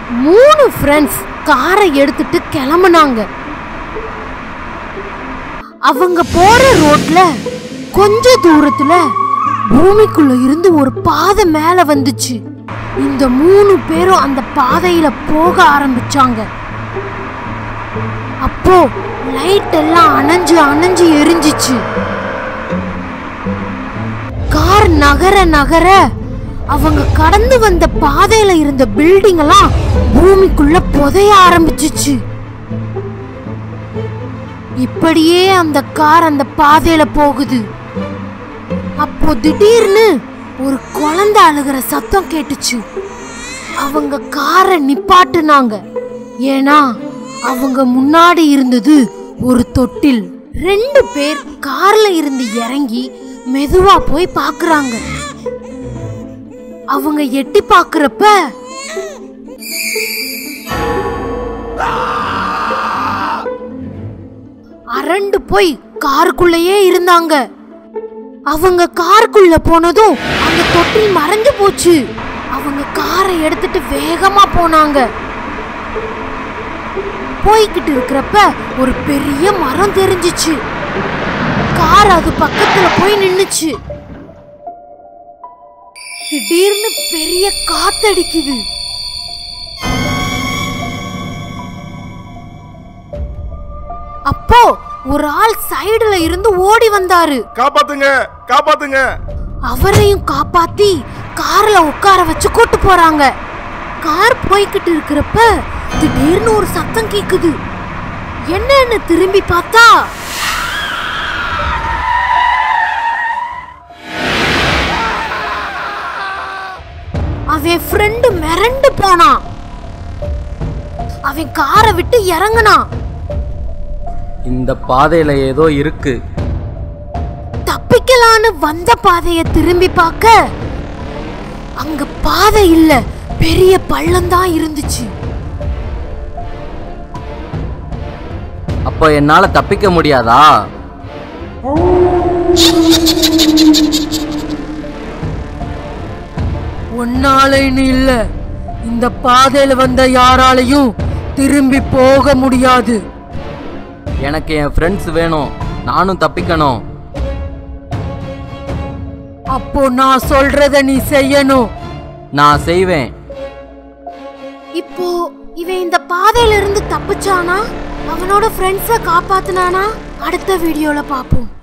3 friends காரை எடுத்துட்டு கிளம்புனாங்க. அவங்க போற ரோட்ல கொஞ்ச தூரத்துல பூமிக்குள்ள இருந்து ஒரு பாதை மேல வந்துச்சு. இந்த 3 பேரும் அந்த பாதையில போக ஆரம்பிச்சாங்க. அப்போ லைட் எல்லாம் அணைஞ்சு அணைஞ்சு எரிஞ்சிச்சு. கார் நகர நகர அவங்க கடந்து வந்த பாதையில இருந்த பில்டிங் எல்லாம் பூமிக்குள்ள புதைய ஆரம்பிச்சிச்சு. இப்படியே அந்த கார் அந்த பாதையில போகுது. அப்போ திடீர்னு ஒரு குழந்தை அழுகிற சத்தம் கேட்டுச்சு. அவங்க காரை நிப்பாட்டுனாங்க. ஏன்னா அவங்க முன்னாடி இருந்தது ஒரு தொட்டில். 2 பேர் கார்ல இருந்து இறங்கி மெதுவா போய் பாக்குறாங்க. அவங்க எட்டி பாக்குறப்ப அரண்டு போய் காருக்குள்ளேயே இருந்தாங்க. அவங்க காருக்குள்ள போனதும் அந்த தொட்டில் மறைஞ்சு போச்சு. அவங்க காரை எடுத்துட்டு வேகமா போனாங்க. போய்கிட்டு இருக்கிறப்ப ஒரு பெரிய மரம் தெரிஞ்சிச்சு. கார் அது பக்கத்துல போய் நின்னுச்சு. திடீர்னு பெரிய காத்தடிக்குது. அப்போ ஒரு ஆள் சைடுல இருந்து ஓடி வந்தாரு. காப்பாத்துங்க காப்பாத்துங்க. அவரையும் காப்பாத்தி கார்ல உட்கார வச்சு கூட்டு போறாங்க. கார் போய்கிட்டு இருக்கிறப்ப திடீர்னு ஒரு சத்தம் கேக்குது. என்னன்னு திரும்பி பார்த்தா அவன் ஃப்ரெண்டு மிரண்டு போனான். அவன் காரை விட்டு இறங்குனான். இந்த பாதையில ஏதோ இருக்கு. தப்பிக்கலான்னு வந்த பாதைய திரும்பி பார்க்க அங்க பாதை இல்ல, பெரிய பள்ளம் தான் இருந்துச்சு. அப்ப என்னால தப்பிக்க முடியாதா? ஒன்னாலைன்னு இல்ல, இந்த பாதையில வந்த யாராலையும் திரும்பி போக முடியாது. எனக்கு என் ஃப்ரெண்ட்ஸ் வேணும். நானும் தப்பிக்கணும். அப்போ நான் சொல்றத நீ செய்யணும். நான் செய்வேன். இப்போ இவன் இந்த பாதையில இருந்து தப்பிச்சானா? அவனோட ஃப்ரெண்ட்ஸை காப்பாத்துனானா? அடுத்த வீடியோல பாப்போம்.